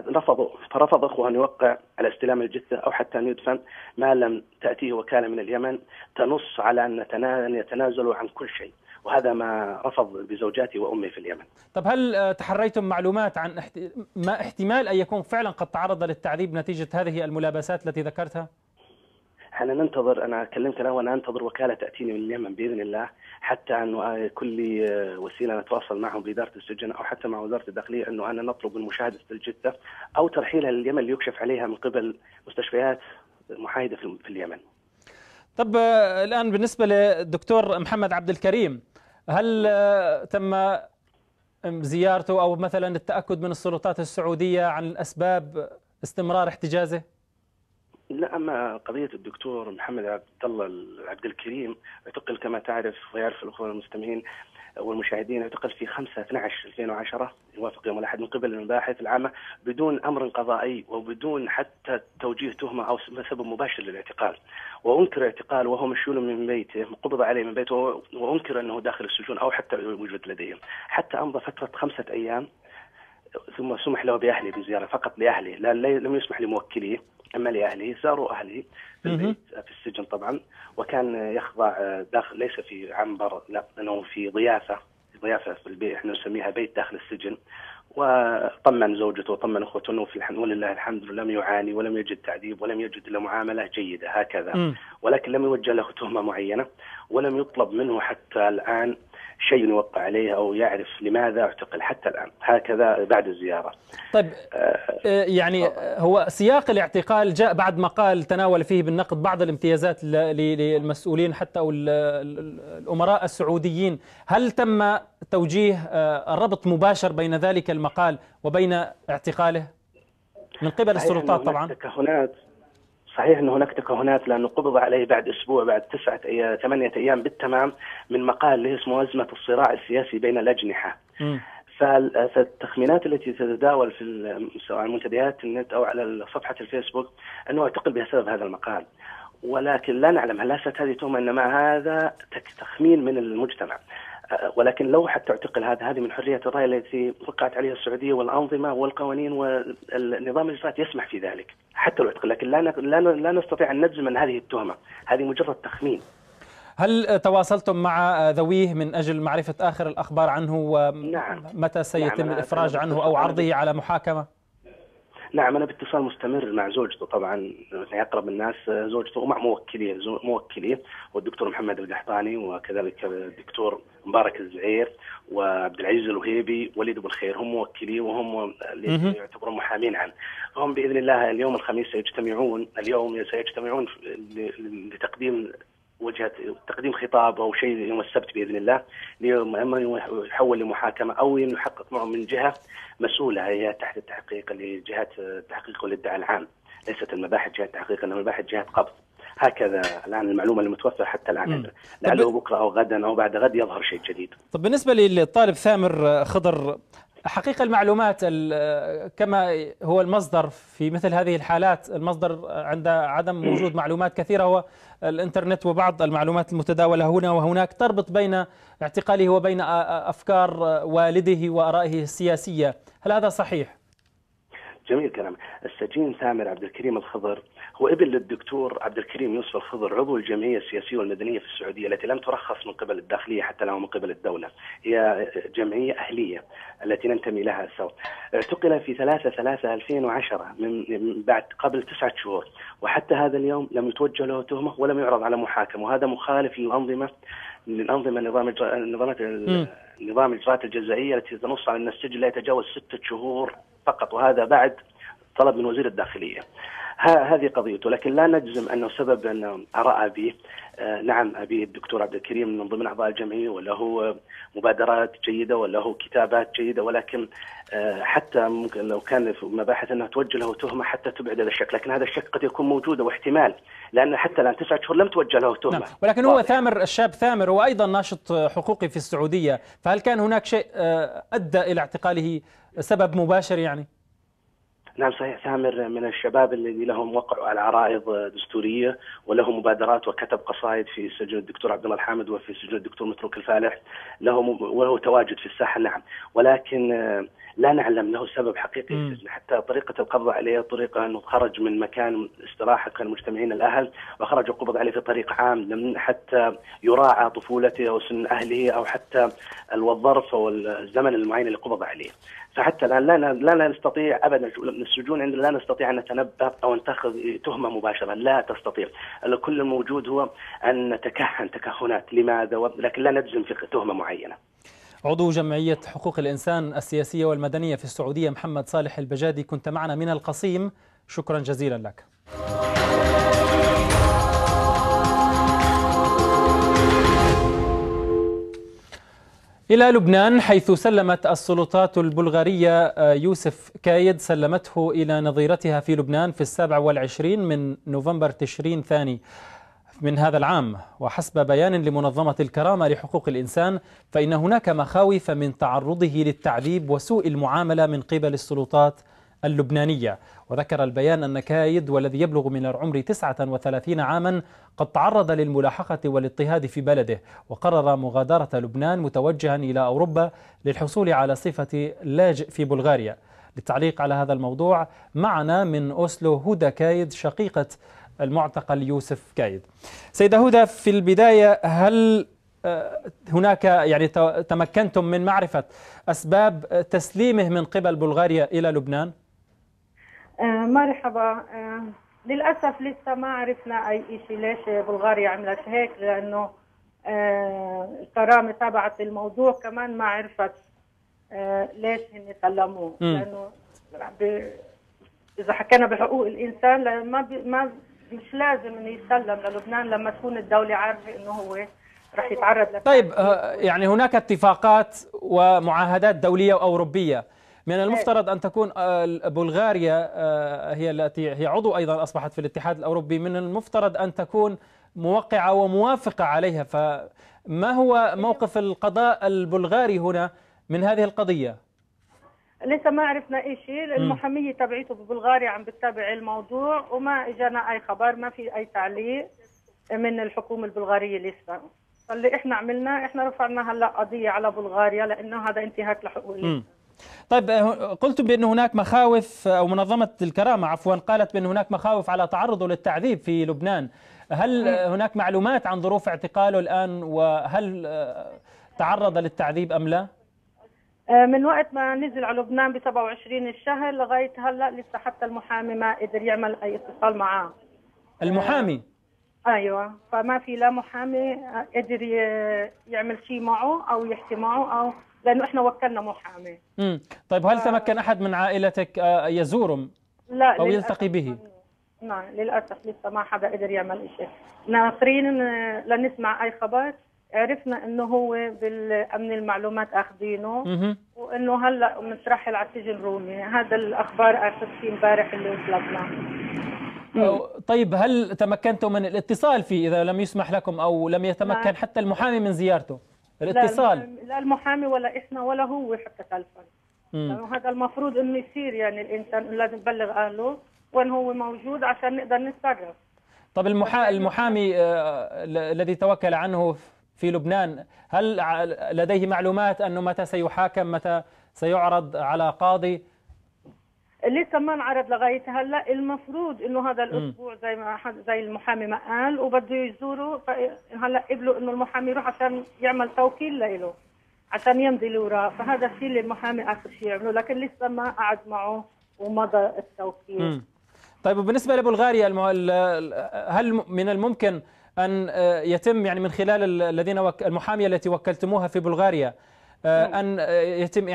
فرفض أخوه أن يوقع على استلام الجثة أو حتى أن يدفن ما لم تأتيه وكالة من اليمن تنص على أن يتنازلوا عن كل شيء، وهذا ما رفض بزوجاتي وأمي في اليمن. طب هل تحريتم معلومات عن ما احتمال أن يكون فعلا قد تعرض للتعذيب نتيجة هذه الملابسات التي ذكرتها؟ احنا ننتظر، انا كلمت له وانا انتظر وكاله تاتيني من اليمن باذن الله، حتى انه كل وسيله نتواصل معهم باداره السجن او حتى مع وزاره الداخليه انه انا نطلب من مشاهده الجثه او ترحيلها لليمن ليكشف عليها من قبل مستشفيات محايده في اليمن. طب الان بالنسبه للدكتور محمد عبد الكريم، هل تم زيارته او مثلا التاكد من السلطات السعوديه عن اسباب استمرار احتجازه؟ لا، أما قضية الدكتور محمد عبد الكريم اعتقل كما تعرف ويعرف الأخوة المستمعين والمشاهدين، اعتقل في 5/12/2010 يوافق يوم الأحد من قبل المباحث العامة بدون أمر قضائي وبدون حتى توجيه تهمة أو سبب مباشر للاعتقال، وأنكر اعتقال وهو مشلول من بيته، قبض عليه من بيته، وأنكر أنه داخل السجون أو حتى وجود لديهم، حتى أمضى فترة 5 أيام ثم سمح له بأهله بزيارة فقط لأهله، لم يسمح لموكليه، أما لأهله زاروا أهله في البيت في السجن طبعا، وكان يخضع داخل ليس في عنبر، لا أنه في ضيافة في البيت، احنا نسميها بيت داخل السجن، وطمن زوجته وطمن اخوته انه ولله الحمد لم يعاني ولم يجد تعذيب ولم يجد له معامله جيده هكذا، ولكن لم يوجه له تهمه معينه ولم يطلب منه حتى الان شيء يوقع عليه او يعرف لماذا اعتقل حتى الان، هكذا بعد الزياره. طيب، يعني هو سياق الاعتقال جاء بعد مقال تناول فيه بالنقد بعض الامتيازات للمسؤولين حتى او الامراء السعوديين، هل تم توجيه الربط مباشر بين ذلك المقال وبين اعتقاله من قبل السلطات طبعا؟ صحيح أن هناك تكهنات، لأنه قبض عليه بعد أسبوع، بعد 8 أيام بالتمام من مقال اللي اسمه أزمة الصراع السياسي بين الأجنحة. فالتخمينات التي تتداول في سواء منتديات النت أو على صفحة الفيسبوك أنه اعتقل بسبب هذا المقال، ولكن لا نعلم هل ليست هذه تهمة، إنما هذا تخمين من المجتمع. ولكن لو حتى اعتقل هذه من حرية الرأي التي وقعت عليها السعودية والأنظمة والقوانين والنظام الإجرائي يسمح في ذلك حتى لو اعتقل، لكن لا نستطيع أن نجزم أن هذه التهمة، هذه مجرد تخمين. هل تواصلتم مع ذويه من أجل معرفة آخر الأخبار عنه ومتى سيتم الإفراج عنه أو عرضه على محاكمة؟ نعم، أنا باتصال مستمر مع زوجته طبعا، أقرب الناس زوجته، ومع موكليه والدكتور محمد القحطاني وكذلك الدكتور مبارك الزعير وعبد العزيز الوهيبي وليد أبو الخير، هم موكليه وهم اللي يعتبرون محامين عنه. فهم بإذن الله اليوم الخميس سيجتمعون لتقديم تقديم خطاب أو شيء يوم السبت بإذن الله، اما يحول لمحاكمة أو يحقق معه من جهة مسؤولة هي تحت التحقيق لجهات التحقيق والادعاء العام، ليست المباحث جهات تحقيق، إنما المباحث جهات قبض. هكذا الآن المعلومة المتوفرة حتى الآن، لعله بكرة أو غدا أو بعد غد يظهر شيء جديد. طب بالنسبة للطالب ثامر خضر، حقيقة المعلومات كما هو المصدر في مثل هذه الحالات، المصدر عند عدم وجود معلومات كثيرة هو الإنترنت وبعض المعلومات المتداولة هنا وهناك تربط بين اعتقاله وبين أفكار والده وآرائه السياسية، هل هذا صحيح؟ جميل كلام. السجين ثامر عبد الكريم الخضر هو ابن للدكتور عبد الكريم يوسف الخضر، عضو الجمعية السياسية والمدنية في السعودية التي لم ترخص من قبل الداخلية حتى لا من قبل الدولة، هي جمعية أهلية التي ننتمي لها سوا. اعتقل في 3/3/2010 من بعد قبل 9 شهور، وحتى هذا اليوم لم يتوجه له تهمة ولم يعرض على محاكمة، وهذا مخالف للأنظمة نظام الإجراءات الجزائية التي تنص على أن السجن لا يتجاوز 6 شهور فقط، وهذا بعد طلب من وزير الداخلية. هذه قضيته، لكن لا نجزم أنه سبب أن آراء أبيه. نعم، أبي الدكتور عبد الكريم من ضمن أعضاء الجمعية وله مبادرات جيدة وله كتابات جيدة، ولكن حتى ممكن لو كان في مباحث أنها توجه له تهمة حتى تبعد هذا الشك، لكن هذا الشك قد يكون موجود واحتمال، لأن حتى الآن 9 شهور لم توجه له تهمة. نعم. ولكن هو ثامر، الشاب ثامر هو أيضا ناشط حقوقي في السعودية، فهل كان هناك شيء أدى إلى اعتقاله سبب مباشر يعني؟ نعم صحيح، ثامر من الشباب الذي لهم وقعوا على عرائض دستورية وله مبادرات وكتب قصائد في سجن الدكتور عبد الله الحامد وفي سجن الدكتور متروك الفالح، وله تواجد في الساحة. نعم، ولكن لا نعلم له سبب حقيقي في السجن، حتى طريقة القبض عليه طريقة أنه خرج من مكان استراحة كان مجتمعين الأهل وخرج القبض عليه في طريق عام، لم حتى يراعى طفولته أو سن أهله أو حتى الظرف أو الزمن المعين اللي قبض عليه. فحتى الآن لا نستطيع أبدا، السجون عندنا لا نستطيع أن نتنبأ أو نتخذ تهمة مباشرة، لا تستطيع. كل الموجود هو أن نتكهن تكهنات لماذا، لكن لا نجزم في تهمة معينة. عضو جمعية حقوق الإنسان السياسية والمدنية في السعودية محمد صالح البجادي، كنت معنا من القصيم، شكرا جزيلا لك. إلى لبنان، حيث سلمت السلطات البلغارية يوسف كايد، سلمته إلى نظيرتها في لبنان في 27 من نوفمبر تشرين ثاني من هذا العام. وحسب بيان لمنظمة الكرامة لحقوق الإنسان، فإن هناك مخاوف من تعرضه للتعذيب وسوء المعاملة من قبل السلطات اللبنانية. وذكر البيان أن كايد والذي يبلغ من العمر 39 عاما قد تعرض للملاحقة والاضطهاد في بلده، وقرر مغادرة لبنان متوجها إلى أوروبا للحصول على صفة لاجئ في بلغاريا. للتعليق على هذا الموضوع معنا من أوسلو هدى كايد، شقيقة المعتقل يوسف كايد. سيدة هدى، في البداية هل هناك يعني تمكنتم من معرفة أسباب تسليمه من قبل بلغاريا إلى لبنان؟ مرحبا. للأسف لسه ما عرفنا أي شيء ليش بلغاريا عملت هيك، لأنه الكرامة تابعت الموضوع كمان ما عرفت ليش هن سلموه، لأنه إذا حكينا بحقوق الإنسان مش لازم إنه يسلم للبنان لما تكون الدولة عارفة إنه هو رح يتعرض طيب يعني هناك اتفاقات ومعاهدات دولية وأوروبية، من المفترض أن تكون بلغاريا هي التي هي عضو أيضا أصبحت في الاتحاد الأوروبي، من المفترض أن تكون موقعة وموافقة عليها، فما هو موقف القضاء البلغاري هنا من هذه القضية؟ لسه ما عرفنا أي شيء. المحامية تبعيته ببلغاريا عم بتتابع الموضوع وما إجانا أي خبر، ما في أي تعليق من الحكومة البلغارية لسه. فاللي إحنا عملنا إحنا رفعنا هلا قضية على بلغاريا لأنه هذا انتهاك لحقوق الإنسان. طيب قلتم بأن هناك مخاوف، أو منظمة الكرامة عفوا قالت بأن هناك مخاوف على تعرضه للتعذيب في لبنان، هل هناك معلومات عن ظروف اعتقاله الآن، وهل تعرض للتعذيب أم لا؟ من وقت ما نزل على لبنان ب 27 الشهر لغاية هلا لسه حتى المحامي ما قدر يعمل أي اتصال معاه. المحامي؟ أيوة، فما في لا محامي قدر يعمل شيء معه أو يحكي معه، أو لأنه إحنا وكلنا محامي. طيب هل تمكن أحد من عائلتك يزورهم لا أو يلتقي به؟ نعم للأسف لسه ما حدا قدر يعمل شيء. ناطرين لنسمع أي خبر. عرفنا إنه هو بالأمن المعلومات أخذينه وإنه هلا مترحل على سجن رومي. هذا الأخبار آخر شيء امبارح اللي وصلتنا. طيب هل تمكنتم من الاتصال فيه إذا لم يسمح لكم أو لم يتمكن حتى المحامي من زيارته الاتصال؟ لا المحامي ولا إحنا ولا هو حتى تلفون، لأنه هذا المفروض إنه يصير، يعني الإنسان لازم يبلغ أهله وين هو موجود عشان نقدر نتصرف. طب المحامي الذي توكل عنه في لبنان هل لديه معلومات أنه متى سيحاكم، متى سيعرض على قاضي؟ لسه ما انعرض لغايه هلا، المفروض انه هذا الاسبوع زي المحامي ما قال وبده يزوره، هلا قبلوا انه المحامي يروح عشان يعمل توكيل له عشان يمضي الاوراق، فهذا الشيء اللي المحامي اخر شيء يعمله، لكن لسه ما قعد معه ومضى التوكيل. طيب وبالنسبه لبلغاريا هل من الممكن ان يتم يعني من خلال الذين المحاميه التي وكلتموها في بلغاريا ان يتم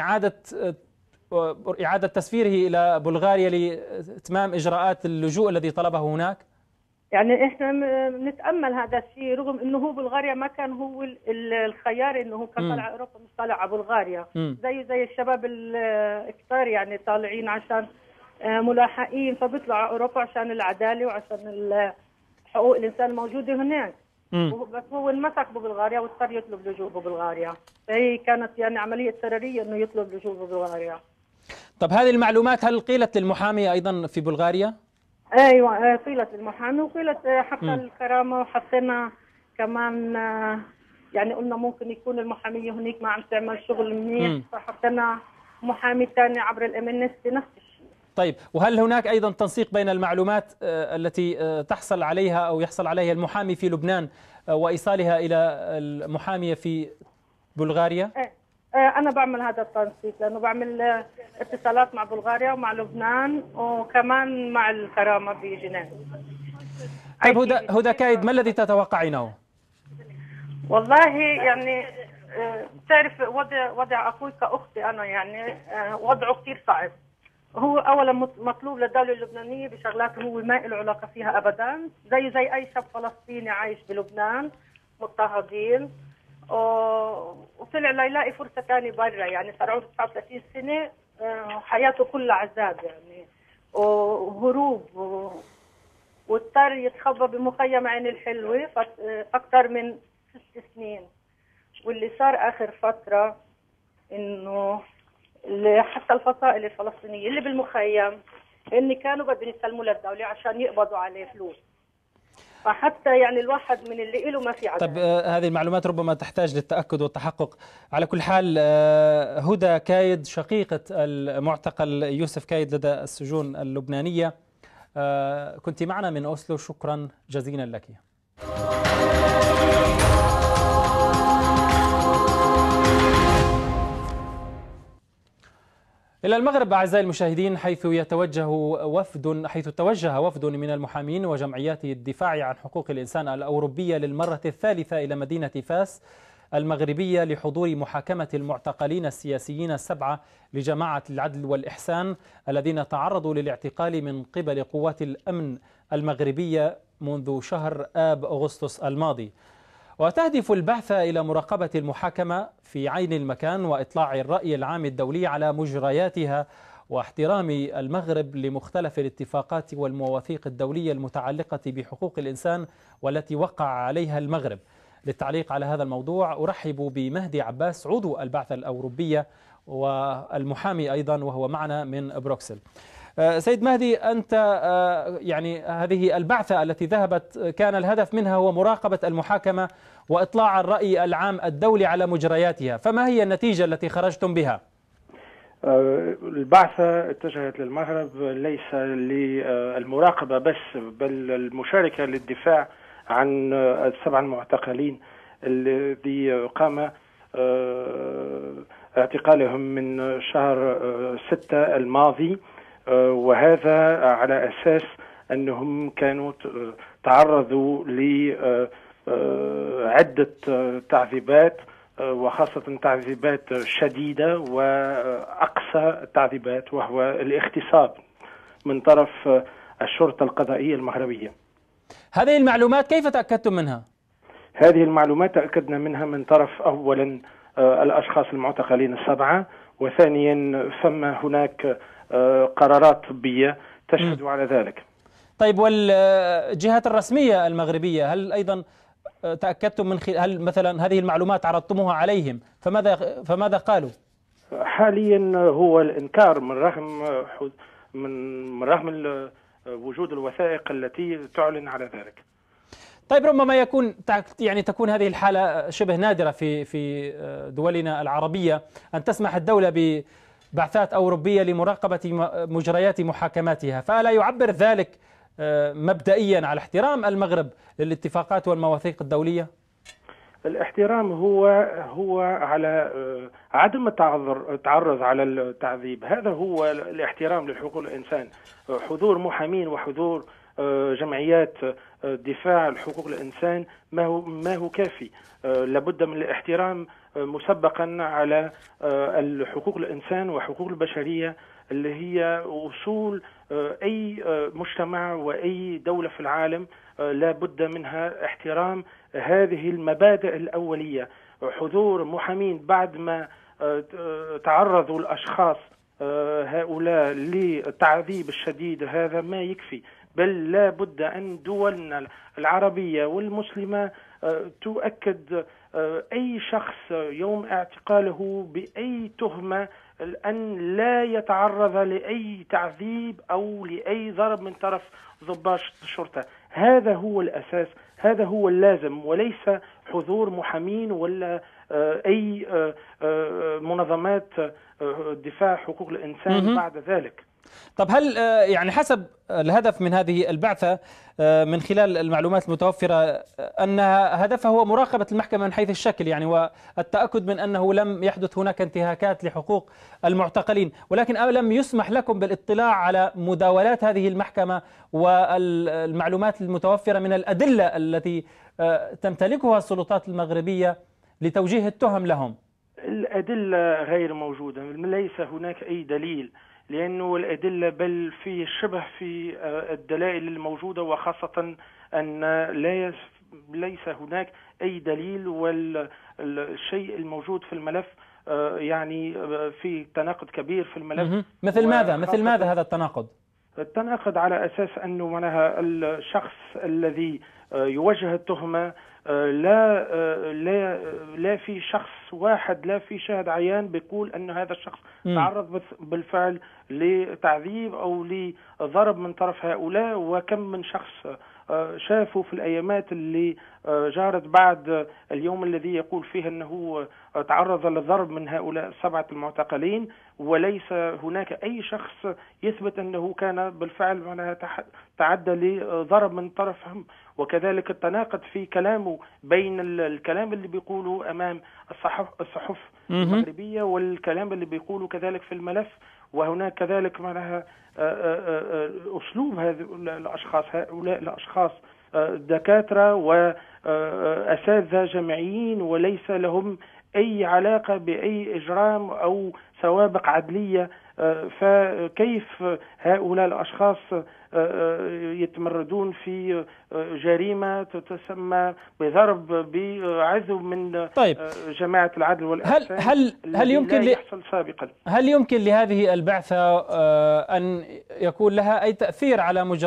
إعادة تسفيره إلى بلغاريا لإتمام إجراءات اللجوء الذي طلبه هناك؟ يعني إحنا نتأمل هذا الشيء، رغم إنه هو بلغاريا ما كان هو الخيار، إنه هو كان طالع أوروبا مش طالع على بلغاريا، زي الشباب الكثار يعني طالعين عشان ملاحقين فبيطلعوا على أوروبا عشان العدالة وعشان حقوق الإنسان الموجودة هناك. بس هو انمسك ببلغاريا واضطر يطلب لجوء ببلغاريا، فهي كانت يعني عملية سريرية إنه يطلب لجوء ببلغاريا. طب هذه المعلومات هل قيلت للمحامي أيضا في بلغاريا؟ أيوة قيلت للمحامي وقيلت حتى الكرامة، وحطينا كمان يعني قلنا ممكن يكون المحامية هناك ما عم تعمل شغل منيح، فحطينا محامي ثاني عبر الMNS نفس الشيء. طيب وهل هناك أيضا تنسيق بين المعلومات التي تحصل عليها أو يحصل عليها المحامي في لبنان وإيصالها إلى المحامية في بلغاريا؟ أنا بعمل هذا التنسيق، لأنه بعمل اتصالات مع بلغاريا ومع لبنان وكمان مع الكرامة بجنيف. طيب هدى كايد، ما الذي تتوقعينه؟ والله يعني تعرف وضع أخوي كأختي أنا، يعني وضعه كثير صعب. هو أولا مطلوب للدولة اللبنانية بشغلات هو ما له علاقة فيها أبدا، زي أي شاب فلسطيني عايش بلبنان مضطهدين، وطلع ليلاقي فرصة ثانية برا، يعني صار عمره 39 سنة وحياته كلها عذاب يعني وهروب، واضطر يتخبى بمخيم عين الحلوة أكثر من 6 سنين. واللي صار آخر فترة إنه حتى الفصائل الفلسطينية اللي بالمخيم إن كانوا بدهم يسلموا للدولة عشان يقبضوا عليه فلوس، فحتى يعني الواحد من اللي له ما في عدالة. طب هذه المعلومات ربما تحتاج للتأكد والتحقق. على كل حال هدى كايد شقيقة المعتقل يوسف كايد لدى السجون اللبنانية، كنت معنا من أوسلو، شكرا جزيلا لك. إلى المغرب أعزائي المشاهدين، حيث توجه وفد من المحامين وجمعيات الدفاع عن حقوق الإنسان الأوروبية للمرة الثالثة إلى مدينة فاس المغربية لحضور محاكمة المعتقلين السياسيين ال7 لجماعة العدل والإحسان الذين تعرضوا للاعتقال من قبل قوات الأمن المغربية منذ شهر آب أغسطس الماضي. وتهدف البعثة إلى مراقبة المحاكمة في عين المكان وإطلاع الرأي العام الدولي على مجرياتها واحترام المغرب لمختلف الاتفاقات والمواثيق الدولية المتعلقة بحقوق الإنسان والتي وقع عليها المغرب. للتعليق على هذا الموضوع أرحب بمهدي عباس عضو البعثة الأوروبية والمحامي أيضا وهو معنا من بروكسل. سيد مهدي، أنت يعني هذه البعثة التي ذهبت كان الهدف منها هو مراقبة المحاكمة وإطلاع الرأي العام الدولي على مجرياتها، فما هي النتيجة التي خرجتم بها؟ البعثة اتجهت للمغرب ليس للمراقبة بس، بل المشاركة للدفاع عن ال7 المعتقلين الذي قام اعتقالهم من شهر 6 الماضي، وهذا على أساس أنهم كانوا تعرضوا لعدة تعذيبات، وخاصة تعذيبات شديدة وأقصى التعذيبات وهو الاغتصاب من طرف الشرطة القضائية المغربية. هذه المعلومات كيف تأكدتم منها؟ هذه المعلومات تأكدنا منها من طرف أولا الأشخاص المعتقلين ال7، وثانيا ثم هناك قرارات طبية تشهد على ذلك. طيب والجهات الرسمية المغربية هل أيضا تأكدتم هل مثلا هذه المعلومات عرضتموها عليهم فماذا قالوا؟ حاليا هو الإنكار من رغم وجود الوثائق التي تعلن على ذلك. طيب ربما تكون هذه الحالة شبه نادرة في دولنا العربية، أن تسمح الدولة ببعثات أوروبية لمراقبة مجريات محاكماتها، فألا يعبر ذلك مبدئيا على احترام المغرب للاتفاقات والمواثيق الدولية؟ الاحترام هو على عدم التعرض على التعذيب، هذا هو الاحترام لحقوق الإنسان. حضور محامين وحضور جمعيات دفاع حقوق الإنسان ما هو كافي. لابد من الاحترام مسبقا على حقوق الإنسان وحقوق البشرية اللي هي أصول أي مجتمع وأي دولة في العالم. لا بد منها احترام هذه المبادئ الأولية. حضور محامين بعد ما تعرضوا الأشخاص هؤلاء للتعذيب الشديد هذا ما يكفي، بل لا بد أن دولنا العربية والمسلمة تؤكد أي شخص يوم اعتقاله بأي تهمة أن لا يتعرض لأي تعذيب أو لأي ضرب من طرف ضباط الشرطة. هذا هو الأساس، هذا هو اللازم، وليس حضور محامين ولا أي منظمات دفاع حقوق الإنسان بعد ذلك. طب هل يعني حسب الهدف من هذه البعثة من خلال المعلومات المتوفرة أنها هدفها هو مراقبة المحكمة من حيث الشكل يعني والتأكد من أنه لم يحدث هناك انتهاكات لحقوق المعتقلين، ولكن ألم يسمح لكم بالاطلاع على مداولات هذه المحكمة والمعلومات المتوفرة من الأدلة التي تمتلكها السلطات المغربية لتوجيه التهم لهم؟ الأدلة غير موجودة، ليس هناك أي دليل، لأنه الأدلة بل في شبه في الدلائل الموجودة، وخاصة أن ليس هناك أي دليل، والشيء الموجود في الملف يعني في تناقض كبير في الملف. مثل ماذا هذا التناقض؟ التناقض على أساس أنه معناها الشخص الذي يوجه التهمة لا في شخص واحد، لا في شاهد عيان بيقول أن هذا الشخص تعرض بالفعل لتعذيب أو لضرب من طرف هؤلاء. وكم من شخص شافوا في الأيامات اللي جارت بعد اليوم الذي يقول فيه أنه تعرض للضرب من هؤلاء السبعة المعتقلين، وليس هناك أي شخص يثبت أنه كان بالفعل معناها تعدى لضرب من طرفهم. وكذلك التناقض في كلامه بين الكلام اللي بيقوله أمام الصحف المغربية والكلام اللي بيقوله كذلك في الملف. وهناك كذلك معناها أسلوب هؤلاء الأشخاص دكاترة وأساتذة جامعيين وليس لهم أي علاقة بأي إجرام أو سوابق عدلية، فكيف هؤلاء الأشخاص يتمردون في جريمة تسمى بضرب بعزو من جماعة العدل والإحسان هل يمكن يحصل سابقا؟ هل يمكن لهذه البعثة أن يكون لها أي تأثير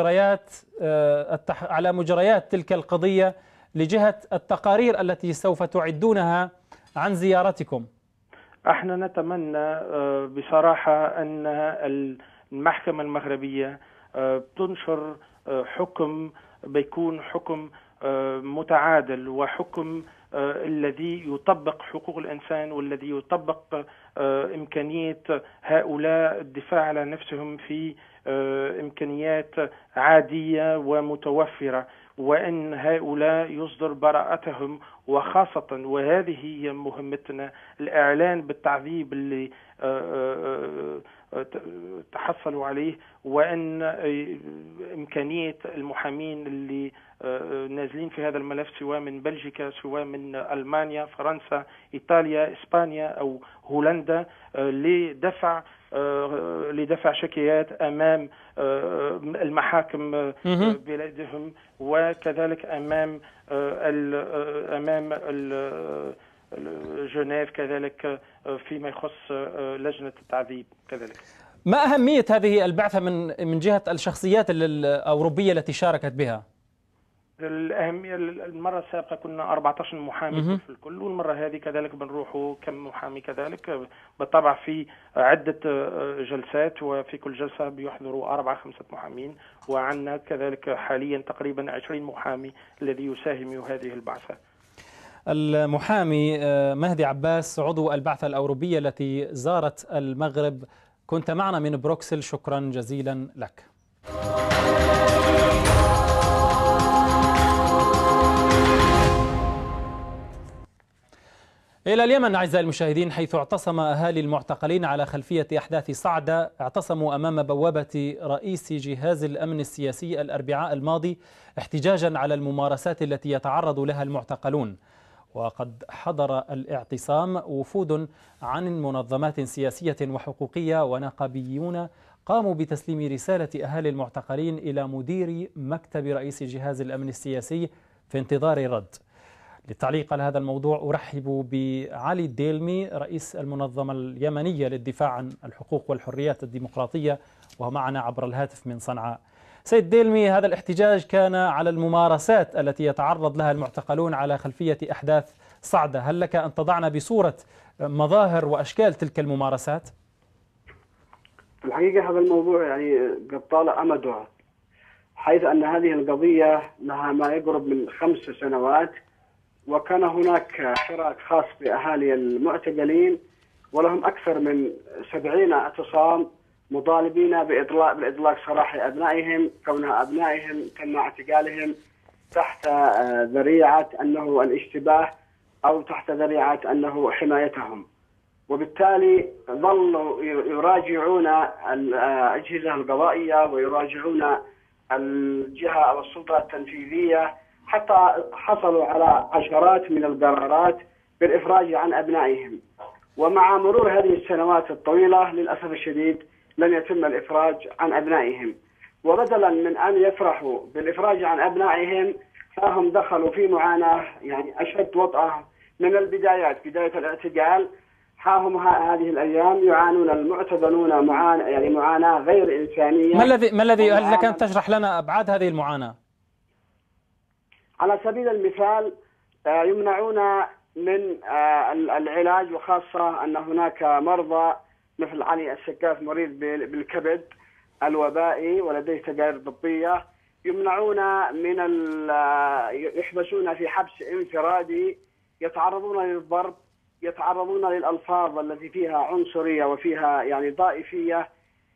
على مجريات تلك القضية لجهة التقارير التي سوف تعدونها عن زيارتكم؟ احنا نتمنى بصراحة أن المحكمة المغربية تنشر حكم بيكون حكم متعادل، وحكم الذي يطبق حقوق الإنسان والذي يطبق إمكانية هؤلاء الدفاع على نفسهم في إمكانيات عادية ومتوفرة، وأن هؤلاء يصدر براءتهم. وخاصة وهذه هي مهمتنا الإعلان بالتعذيب اللي تحصلوا عليه، وأن إمكانية المحامين اللي نازلين في هذا الملف سواء من بلجيكا سواء من ألمانيا فرنسا إيطاليا إسبانيا أو هولندا لدفع شكايات أمام المحاكم بلادهم، وكذلك أمام جنيف كذلك فيما يخص لجنة التعذيب كذلك. ما أهمية هذه البعثة من جهة الشخصيات الأوروبية التي شاركت بها؟ الأهمية المرة السابقة كنا 14 محامي في الكل، والمرة هذه كذلك بنروحوا كم محامي كذلك، بالطبع في عدة جلسات، وفي كل جلسة بيحضروا 4-5 محامين، وعندنا كذلك حاليا تقريبا 20 محامي الذي يساهم هذه البعثة. المحامي مهدي عباس عضو البعثة الأوروبية التي زارت المغرب، كنت معنا من بروكسل، شكرا جزيلا لك. إلى اليمن أعزائي المشاهدين، حيث اعتصم أهالي المعتقلين على خلفية أحداث صعدة، اعتصموا أمام بوابة رئيس جهاز الأمن السياسي الأربعاء الماضي احتجاجا على الممارسات التي يتعرض لها المعتقلون. وقد حضر الاعتصام وفود عن منظمات سياسية وحقوقية ونقابيون قاموا بتسليم رسالة أهالي المعتقلين إلى مدير مكتب رئيس جهاز الأمن السياسي في انتظار الرد. للتعليق على هذا الموضوع أرحب بعلي الديلمي رئيس المنظمة اليمنية للدفاع عن الحقوق والحريات الديمقراطية، وهو معنا عبر الهاتف من صنعاء. سيد ديلمي، هذا الاحتجاج كان على الممارسات التي يتعرض لها المعتقلون على خلفية أحداث صعدة، هل لك أن تضعنا بصورة مظاهر وأشكال تلك الممارسات؟ في الحقيقة هذا الموضوع يعني قد طال أمده، حيث أن هذه القضية لها ما يقرب من 5 سنوات، وكان هناك حراك خاص بأهالي المعتقلين، ولهم أكثر من 70 اعتصام مطالبين بإطلاق سراح أبنائهم، كونها أبنائهم تم اعتقالهم تحت ذريعة أنه الاشتباه أو تحت ذريعة أنه حمايتهم. وبالتالي ظلوا يراجعون الأجهزة القضائية ويراجعون الجهة أو السلطة التنفيذية، حتى حصلوا على عشرات من القرارات بالإفراج عن أبنائهم. ومع مرور هذه السنوات الطويلة للأسف الشديد لم يتم الإفراج عن أبنائهم، وبدلا من أن يفرحوا بالإفراج عن أبنائهم فهم دخلوا في معاناة يعني أشد وطأة من البدايات، بداية الاعتقال. هم هذه الأيام يعانون المعتقلون معاناة غير إنسانية. ما الذي هل لك أن تشرح لنا أبعاد هذه المعاناة؟ على سبيل المثال يمنعون من العلاج، وخاصة أن هناك مرضى مثل علي السكاف مريض بالكبد الوبائي ولديه تجارب طبية، يمنعون من يحبسون في حبس انفرادي، يتعرضون للضرب، يتعرضون للألفاظ التي فيها عنصرية وفيها يعني طائفية،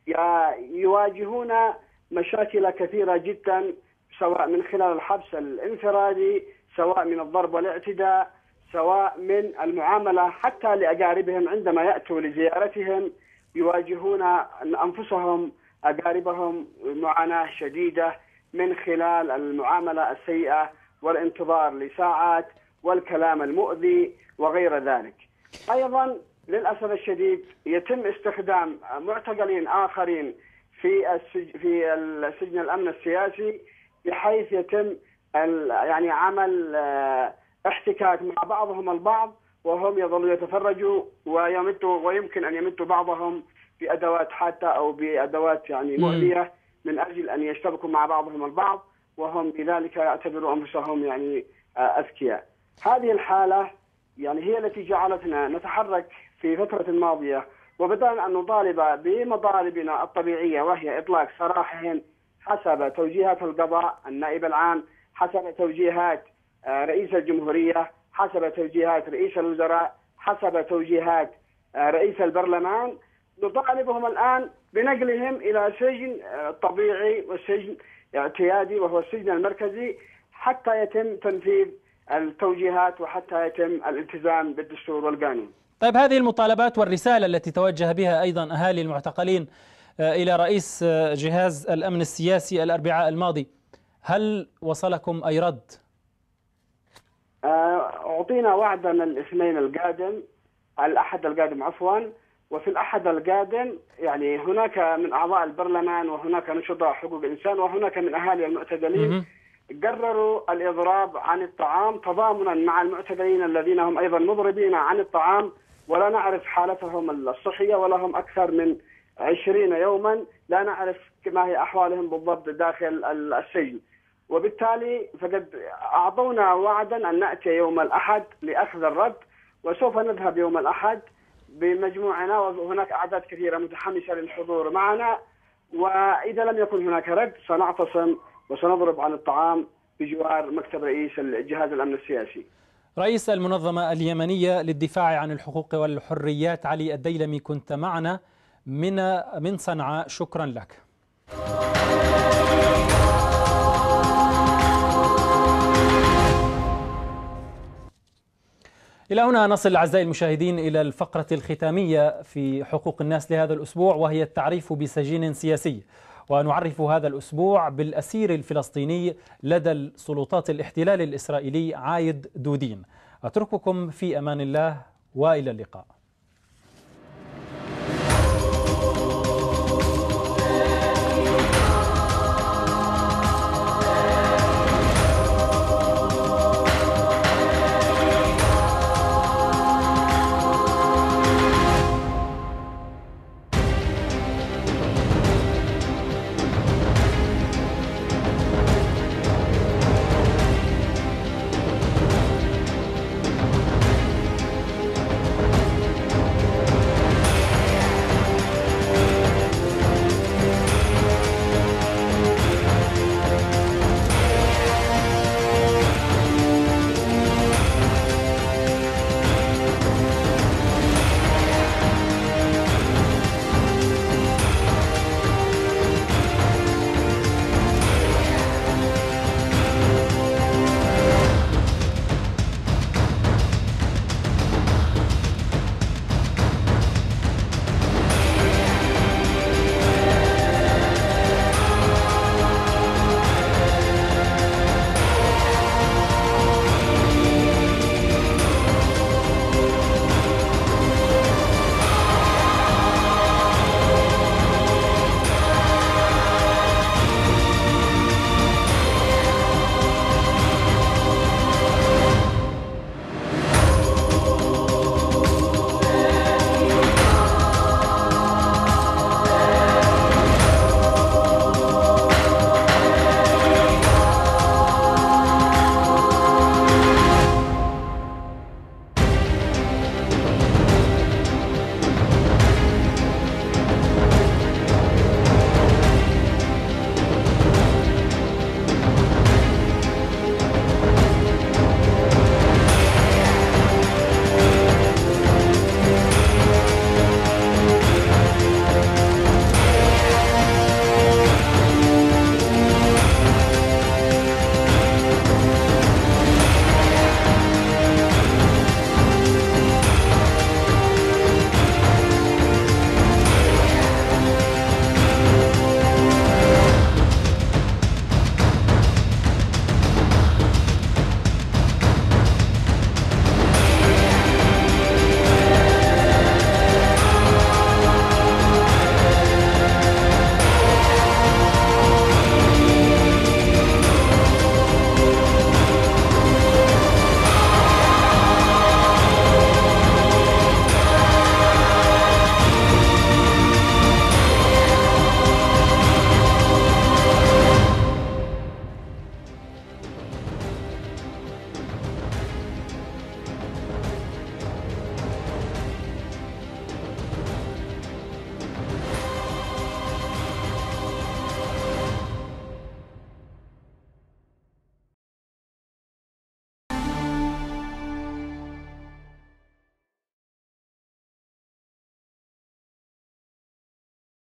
يواجهون مشاكل كثيرة جدا، سواء من خلال الحبس الانفرادي، سواء من الضرب والاعتداء، سواء من المعاملة حتى لأقاربهم عندما يأتوا لزيارتهم يواجهون أنفسهم أقاربهم معاناة شديدة من خلال المعاملة السيئة والانتظار لساعات والكلام المؤذي وغير ذلك. أيضا للأسف الشديد يتم استخدام معتقلين آخرين في السجن الأمن السياسي، بحيث يتم يعني عمل احتكاك مع بعضهم البعض، وهم يظلوا يتفرجوا ويمكن أن يمدوا بعضهم بأدوات حادة أو بأدوات يعني مؤذية من أجل أن يشتبكوا مع بعضهم البعض، وهم بذلك يعتبروا أنفسهم يعني أذكياء. هذه الحالة يعني هي التي جعلتنا نتحرك في فترة الماضية، وبدأنا أن نطالب بمطالبنا الطبيعية، وهي إطلاق سراحهم حسب توجيهات القضاء النائب العام، حسب توجيهات رئيس الجمهورية، حسب توجيهات رئيس الوزراء، حسب توجيهات رئيس البرلمان. نطالبهم الآن بنقلهم إلى سجن طبيعي وسجن اعتيادي وهو السجن المركزي، حتى يتم تنفيذ التوجيهات وحتى يتم الالتزام بالدستور والقانون. طيب، هذه المطالبات والرسالة التي توجه بها أيضا أهالي المعتقلين إلى رئيس جهاز الأمن السياسي الأربعاء الماضي، هل وصلكم أي رد؟ أعطينا وعدا الاثنين القادم، الأحد القادم عفوا، وفي الأحد القادم يعني هناك من أعضاء البرلمان وهناك نشطاء حقوق الإنسان وهناك من أهالي المعتقلين قرروا الإضراب عن الطعام تضامنا مع المعتقلين الذين هم أيضا مضربين عن الطعام، ولا نعرف حالتهم الصحية، ولهم أكثر من 20 يوما لا نعرف ما هي أحوالهم بالضبط داخل السجن. وبالتالي فقد أعطونا وعدا أن نأتي يوم الأحد لأخذ الرد، وسوف نذهب يوم الأحد بمجموعنا، وهناك أعداد كثيرة متحمسة للحضور معنا. وإذا لم يكن هناك رد سنعتصم وسنضرب عن الطعام بجوار مكتب رئيس جهاز الأمن السياسي. رئيس المنظمة اليمنية للدفاع عن الحقوق والحريات علي الديلمي، كنت معنا من صنعاء، شكرا لك. إلى هنا نصل أعزائي المشاهدين إلى الفقرة الختامية في حقوق الناس لهذا الأسبوع، وهي التعريف بسجين سياسي. ونعرف هذا الأسبوع بالأسير الفلسطيني لدى السلطات الاحتلال الإسرائيلي عايد دودين. أترككم في أمان الله وإلى اللقاء.